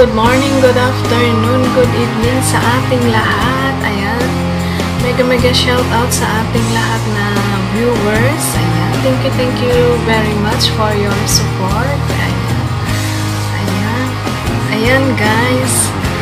good morning, good afternoon, good evening sa ating lahat. Ayan. Mega shout out sa ating lahat na viewers. Ayan. Thank you very much for your support. Ayan. Ayan. Ayan guys.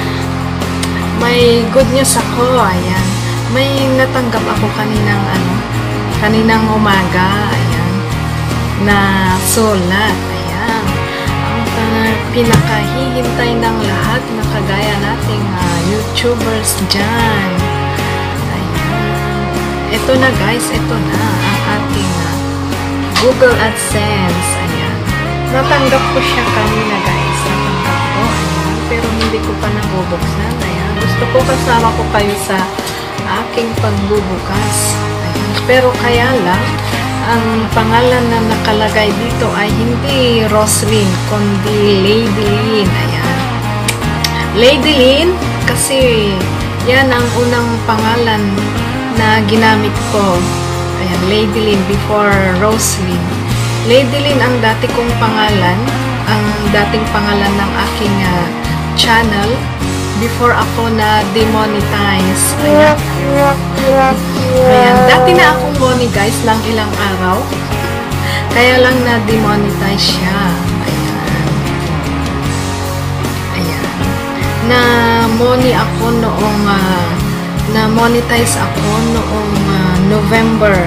May good news ako. Ayan. May natanggap ako kaninang umaga. Ayan. Na sulat. Ayan. Ang pinakahihintay ng lahat na kagaya nating YouTubers dyan. Ayan. Ito na guys. Ito na ang ating Google AdSense. Ayan. Natanggap ko siya kanina guys. Natanggap ko. Ayan. Pero hindi ko pa nabubuksan. Ayan. Gusto ko kasama ko kayo sa aking pagbubukas. Ayan. Pero kaya lang, ang pangalan na nakalagay dito ay hindi Roslyn, kundi Lady Lynn. Ayan. Lady Lynn, kasi yan ang unang pangalan na ginamit ko. Ayan, Lady Lynn before Roslyn. Lady Lynn ang dati kong pangalan, ang dating pangalan ng aking channel before ako na demonetize. Ayan. Ayan. Dati na akong money guys lang ilang araw. Kaya lang na demonetize siya. Ayan. Ayan. Na money ako noong na monetize ako noong November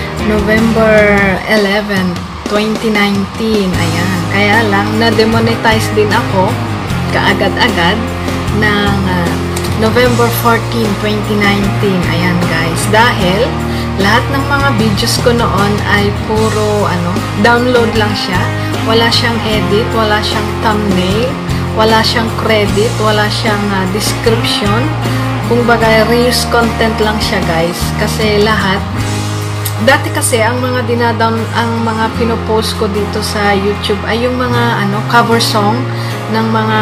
11, 2019. Ayan. Kaya lang na demonetize din ako kaagad-agad ng November 14, 2019. Ayan guys. Dahil lahat ng mga videos ko noon ay puro download lang siya. Wala siyang edit, wala siyang thumbnail, wala siyang credit, wala siyang description. Kung bagay, reuse content lang siya guys. Kasi lahat dati kasi ang mga ang mga pinopost ko dito sa YouTube ay yung mga cover song ng mga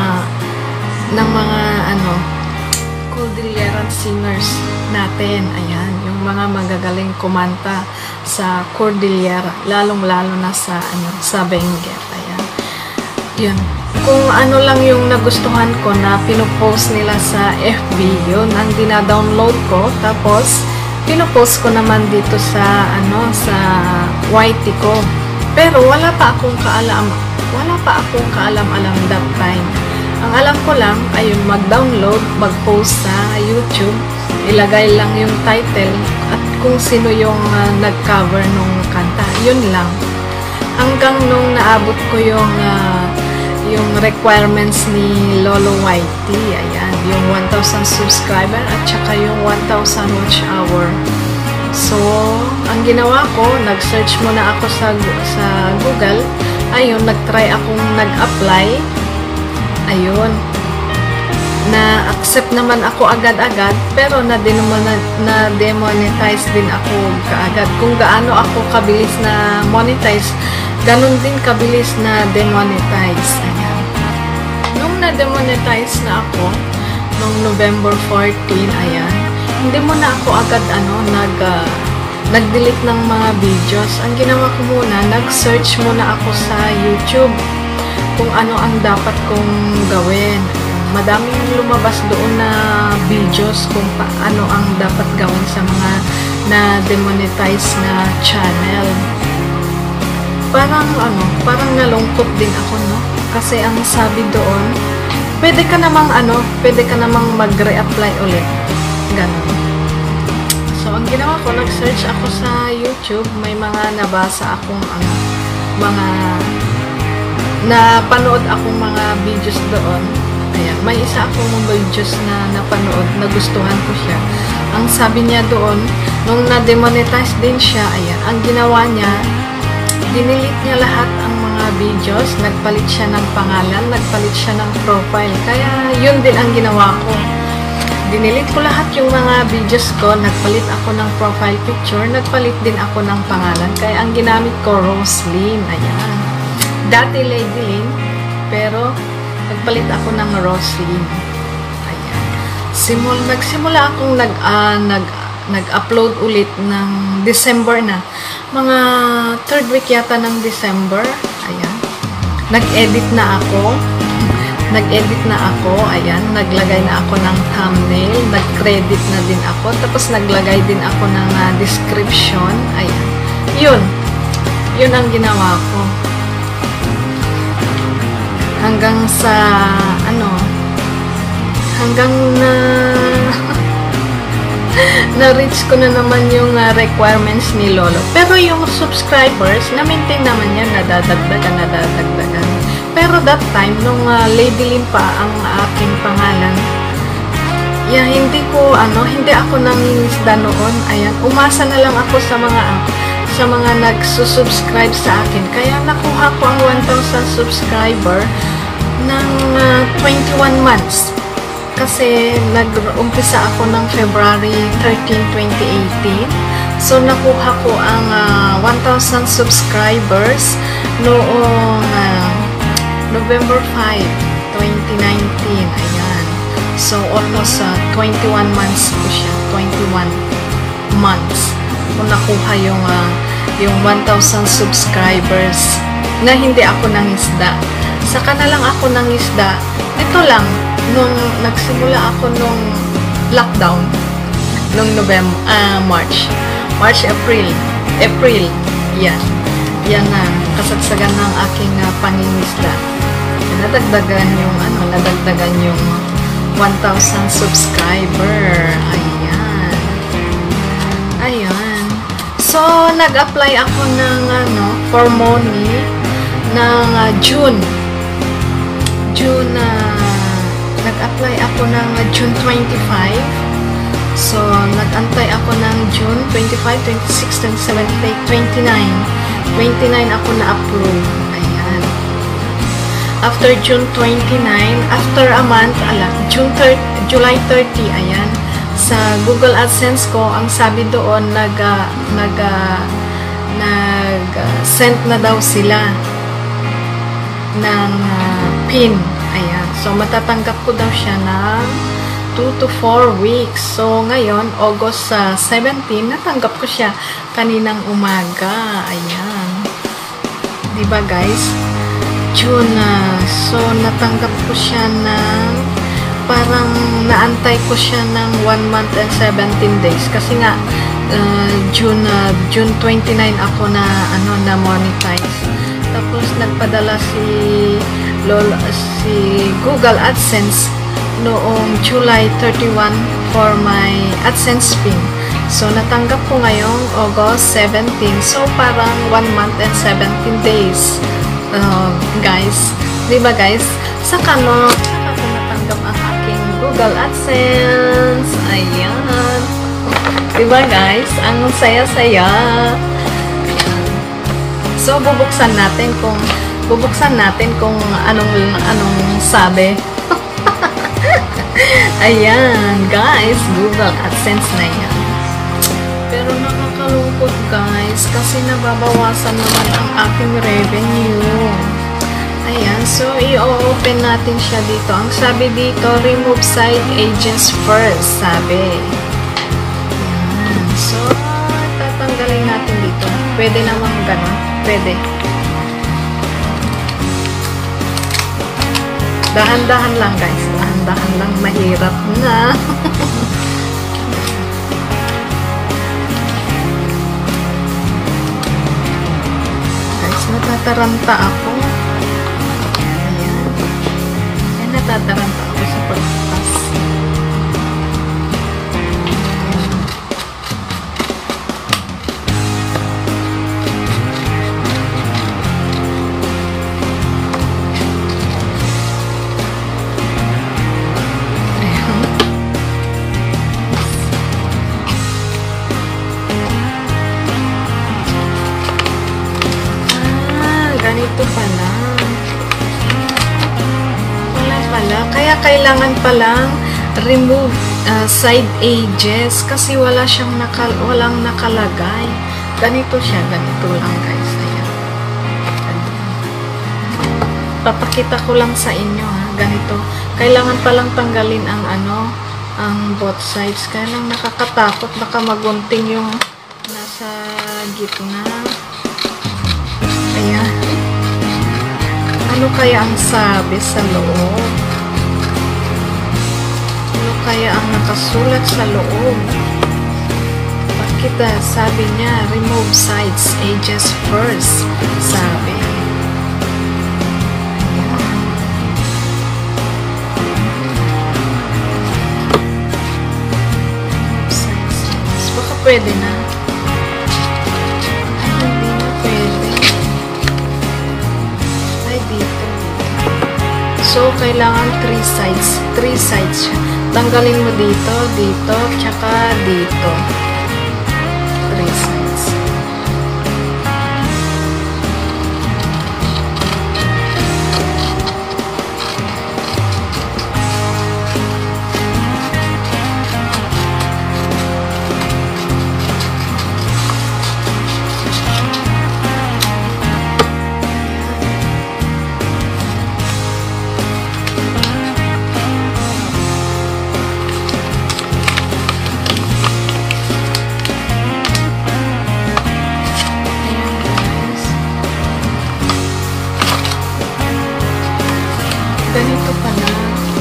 Cordilleran singers natin. Ayan, yung mga magagaling kumanta sa Cordillera, lalong-lalo na sa sa Benguet. Ayan. Yun. Kung lang yung nagustuhan ko na pinopost nila sa FB, yun ang dina-download ko. Tapos pinopost ko naman dito sa sa YT ko. Pero wala pa akong kaalam-alam that time. Ang alam ko lang ay yung mag-download, mag-post sa YouTube, ilagay lang yung title at kung sino yung nag-cover nung kanta. Yun lang. Hanggang nung naabot ko yung requirements ni Lolo YT. Ayan, yung 1,000 subscriber at saka yung 1,000 watch hour. So, ang ginawa ko, nag-search muna ako sa Google. Ayun, nag-try akong nag-apply. Ayun. Na-accept naman ako agad-agad, pero na-demonetize din ako kaagad. Kung gaano ako kabilis na monetize, ganun din kabilis na demonetize. Ayan. Nung na-demonetize na ako, nung November 14, ayan, hindi mo na ako agad nag-delete ng mga videos. Ang ginawa ko muna, nag-search muna ako sa YouTube kung ano ang dapat kong gawin. Madaming lumabas doon na videos kung paano ang dapat gawin sa mga na-demonetize na channel. Parang nalungkot din ako, no? Kasi ang sabi doon, pwede ka namang mag-reapply ulit. Ganon. So, ang ginawa ko, nag-search ako sa YouTube, may mga nabasa akong napanood akong mga videos doon. Ayan, may isa akong videos na napanood, nagustuhan ko siya. Ang sabi niya doon, nung na-demonetize din siya, ayan, ang ginawa niya, dinilit niya lahat ang mga videos, nagpalit siya ng pangalan, nagpalit siya ng profile. Kaya yun din ang ginawa ko. Dinilit ko lahat yung mga videos ko, nagpalit ako ng profile picture, nagpalit din ako ng pangalan. Kaya ang ginamit ko, Roslyn. Ayan. Dati Lady Lynn, pero nagpalit ako ng Roslyn. Ayan. Nagsimula akong nag-upload ulit ng December na. Mga 3rd week yata ng December. Ayan. Nag-edit na ako. nag-edit na ako, ayan, naglagay na ako ng thumbnail, nag-credit na din ako, tapos naglagay din ako ng description, ayan. Yun ang ginawa ko. Hanggang sa, hanggang na na-reach ko na naman yung requirements ni Lolo. Pero yung subscribers, na-maintain naman yan, nadadagdagan. Pero that time, nung Lady Lim pa ang aking pangalan, hindi ako nangingisda noon. Ayan, umasa na lang ako sa mga nagsusubscribe sa akin. Kaya nakuha ko ang 1,000 subscriber ng 21 months. Kasi nag-umpisa ako ng February 13, 2018. So, nakuha ko ang 1,000 subscribers noong November 5, 2019. Ayan. So, almost 21 months ko siya. 21 months ko nakuha yung 1,000 subscribers na hindi ako nangisda. Saka na lang ako nangisda. Ito lang. Nung nagsimula ako nung lockdown nung March, April, yan na kasagsagan ng aking pangingisda. Nadagdagan yung 1,000 subscriber. Ayan. So nag-apply ako ng for money ng June nag-apply ako ng June 25. So, nag-antay ako ng June 25, 26, 27, 29. 29 ako na-approve. Ayan. After June 29, after a month, July 30, ayan. Sa Google AdSense ko, ang sabi doon, nag-send na daw sila ng PIN. Ayan. So, matatanggap ko daw siya ng 2 to 4 weeks. So, ngayon, August 17, natanggap ko siya kaninang umaga. Ayan. Diba, guys? June. So, natanggap ko siya ng parang naantay ko siya ng 1 month and 17 days. Kasi nga, June 29 ako na monetize. Tapos, nagpadala si Google AdSense noong July 31 for my AdSense PIN. So, natanggap ko ngayong August 17. So, parang 1 month and 17 days. Guys. Diba, guys? Saka ko natanggap ang aking Google AdSense. Ayan. Diba, guys? Ang saya-saya. So, bubuksan natin kung anong sabi. Ayan, guys, Google AdSense na yan. Pero nakakalungkot, guys, kasi nababawasan naman ang aking revenue. Ayan, so i-open natin siya dito. Ang sabi dito, remove side agents first, sabi. Ayan, so tatanggalin natin dito. Pwede naman gano'n. Pwede. Dahan-dahan lang, guys. Dahan-dahan lang. Mahirap na. Guys, natataranta ako. Ayan. Ayan, natataranta ako sa pagpapas. Ganito pala. Wala pala. Kaya kailangan palang remove side edges kasi walang nakalagay. Ganito siya. Ganito lang, guys. Ayan. Papakita ko lang sa inyo, ha. Ganito. Kailangan palang tanggalin ang both sides. Kaya lang nakakatakot. Baka magunting yung nasa gitna. Ayan. Ano kaya ang sabi sa loob? Ano kaya ang nakasulat sa loob? Bakit sabi niya, remove sides, edges first, sabi. Baka pwede na. Ay, hindi na pwede. Ay, dito. So, kailangan 3 sides. 3 sides siya. Tanggalin mo dito, dito, tsaka dito. 3 sides. Ganito pala.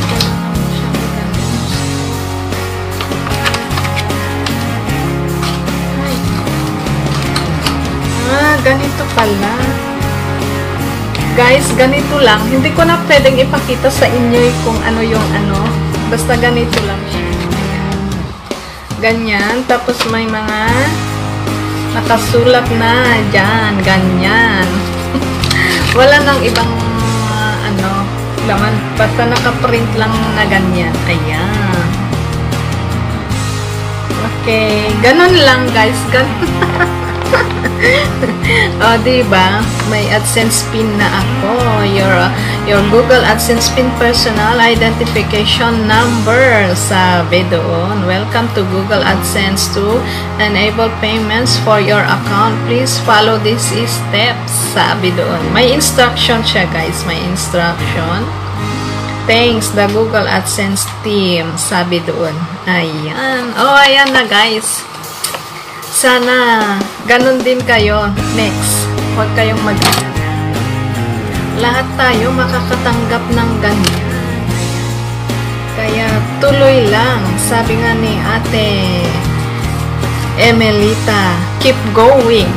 Ganito pala. Guys, ganito lang. Hindi ko na pwedeng ipakita sa inyo kung ano yung ano. Basta ganito lang siya. Ganyan. Tapos may mga nakasulat na dyan. Ganyan. Wala nang ibang laman. Basta nakaprint lang na ganyan. Ayan. Okay. Ganon lang, guys. Ganon. O, diba? May AdSense pin na ako. Your Google AdSense pin personal identification number. Sabi doon. Welcome to Google AdSense to enable payments for your account. Please follow these steps. Sabi doon. May instruction siya, guys. May instruction. Thanks, the Google AdSense team. Sabi doon. Ayan. Oh, ayan na, guys. Sana ganun din kayo next. Huwag kayong mag-alala. Lahat tayo makakatanggap ng ganyan. Kaya tuloy lang. Sabi nga ni Ate Emelita, keep going.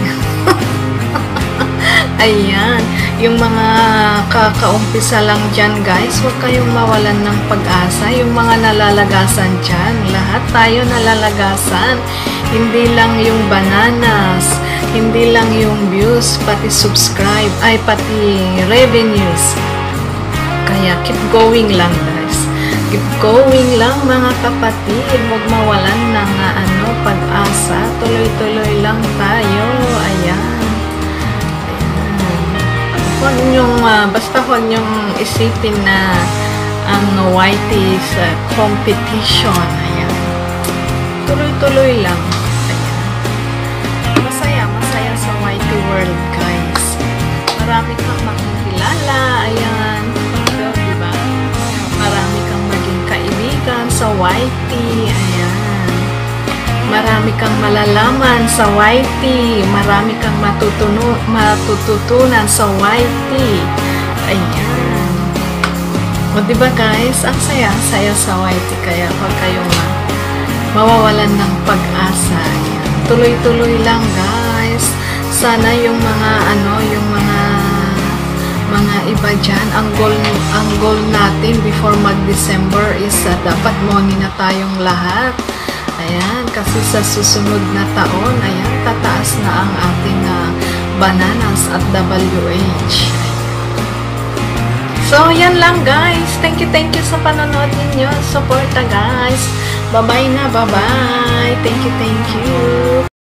Ayan. Yung mga kakaumpisa lang dyan, guys, huwag kayong mawalan ng pag-asa. Yung mga nalalagasan dyan, lahat tayo nalalagasan. Hindi lang yung bananas, hindi lang yung views, pati subscribe, ay pati revenues. Kaya keep going lang, guys. Keep going lang, mga kapatid. Huwag mawalan ng pag-asa. Tuloy-tuloy lang tayo. Ayan. Huwag nyong, basta huwag nyong isipin na ang white is competition. Ayan. Tuloy-tuloy lang. Masaya sa whitey world, guys. Marami kang makikilala. Ayan. So, diba? Marami kang maging kaibigan sa whitey. Ayan. Marami kang malalaman sa whitey. Marami kang matututunan sa whitey. Ayan. O, diba, guys? Ang saya sa whitey. Kaya huwag kayong mawawalan ng pag-asa. Ayan. Tuloy-tuloy lang, guys. Sana yung mga mga iba dyan, ang goal natin before mag-December is dapat money na tayong lahat. Ayan, kasi sa susunod na taon, ayan, tataas na ang ating bananas at WH. So, yan lang, guys. Thank you sa panonood ninyo. Suporta, guys. Bye-bye na, bye-bye. Thank you.